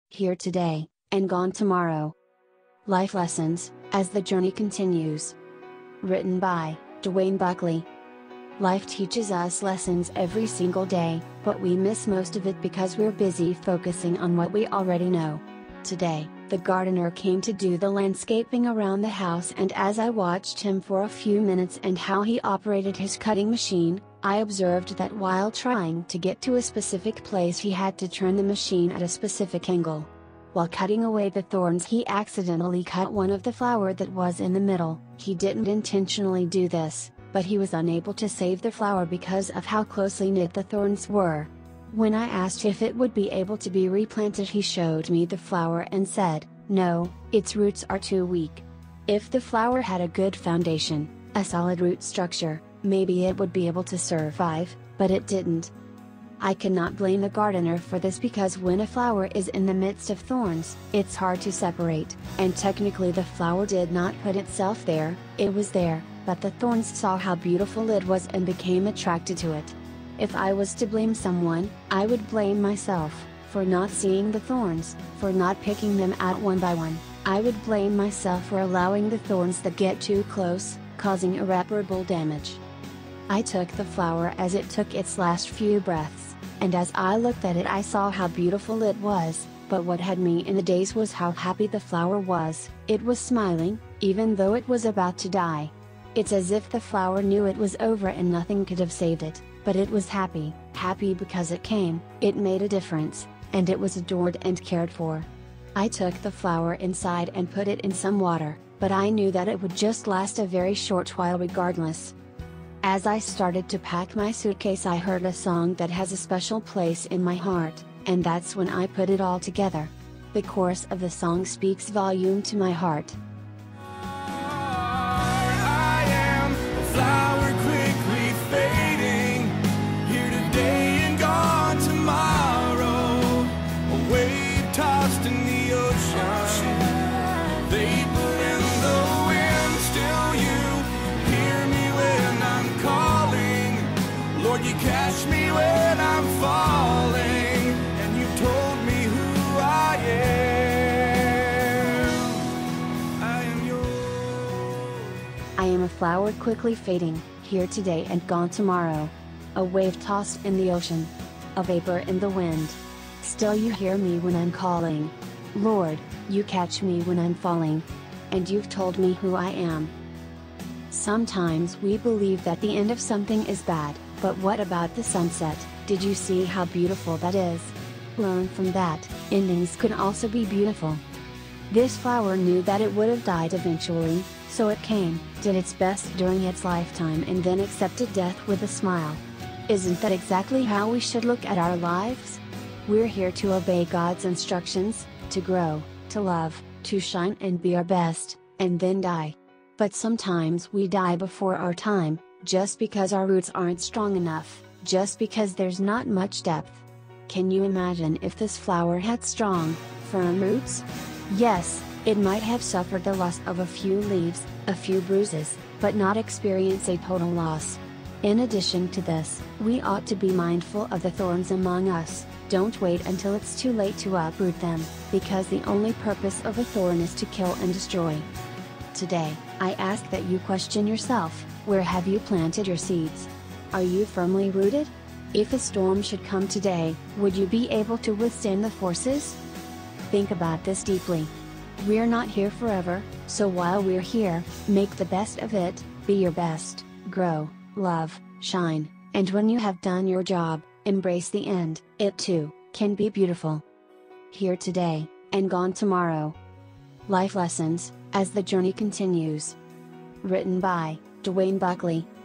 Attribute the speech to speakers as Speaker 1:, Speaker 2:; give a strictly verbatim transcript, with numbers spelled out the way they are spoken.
Speaker 1: Here today, and gone tomorrow. Life lessons, as the journey continues. Written by Dwayne Buckley. Life teaches us lessons every single day, but we miss most of it because we're busy focusing on what we already know. Today, the gardener came to do the landscaping around the house, and as I watched him for a few minutes and how he operated his cutting machine, I observed that while trying to get to a specific place he had to turn the machine at a specific angle. While cutting away the thorns, he accidentally cut one of the flower that was in the middle. He didn't intentionally do this, but he was unable to save the flower because of how closely knit the thorns were. When I asked if it would be able to be replanted, he showed me the flower and said, "No, its roots are too weak. If the flower had a good foundation, a solid root structure, maybe it would be able to survive, but it didn't." I cannot blame the gardener for this because when a flower is in the midst of thorns, it's hard to separate, and technically the flower did not put itself there, it was there, but the thorns saw how beautiful it was and became attracted to it. If I was to blame someone, I would blame myself, for not seeing the thorns, for not picking them out one by one. I would blame myself for allowing the thorns that get too close, causing irreparable damage. I took the flower as it took its last few breaths, and as I looked at it I saw how beautiful it was, but what had me in a daze was how happy the flower was. It was smiling, even though it was about to die. It's as if the flower knew it was over and nothing could have saved it, but it was happy, happy because it came, it made a difference, and it was adored and cared for. I took the flower inside and put it in some water, but I knew that it would just last a very short while regardless. As I started to pack my suitcase, I heard a song that has a special place in my heart, and that's when I put it all together. The chorus of the song speaks volume to my heart.
Speaker 2: I am a flower quickly fading, here today and gone tomorrow, a wave tossed in the ocean, vapor in the wind, still you hear me when I'm calling. Lord, you catch me when I'm falling, and you told me who I am. I am yours.
Speaker 1: I am a flower quickly fading, here today and gone tomorrow. A wave tossed in the ocean. A vapor in the wind. Still you hear me when I'm calling. Lord, you catch me when I'm falling. And you've told me who I am. Sometimes we believe that the end of something is bad, but what about the sunset? Did you see how beautiful that is? Learn from that, endings could also be beautiful. This flower knew that it would have died eventually, so it came, did its best during its lifetime, and then accepted death with a smile. Isn't that exactly how we should look at our lives? We're here to obey God's instructions, to grow, to love, to shine and be our best, and then die. But sometimes we die before our time, just because our roots aren't strong enough, just because there's not much depth. Can you imagine if this flower had strong, firm roots? Yes, it might have suffered the loss of a few leaves, a few bruises, but not experience a total loss. In addition to this, we ought to be mindful of the thorns among us. Don't wait until it's too late to uproot them, because the only purpose of a thorn is to kill and destroy. Today, I ask that you question yourself, where have you planted your seeds? Are you firmly rooted? If a storm should come today, would you be able to withstand the forces? Think about this deeply. We're not here forever, so while we're here, make the best of it, be your best, grow, love, shine, and when you have done your job, embrace the end. It too can be beautiful. Here today, and gone tomorrow. Life lessons, as the journey continues. Written by Dwayne Buckley.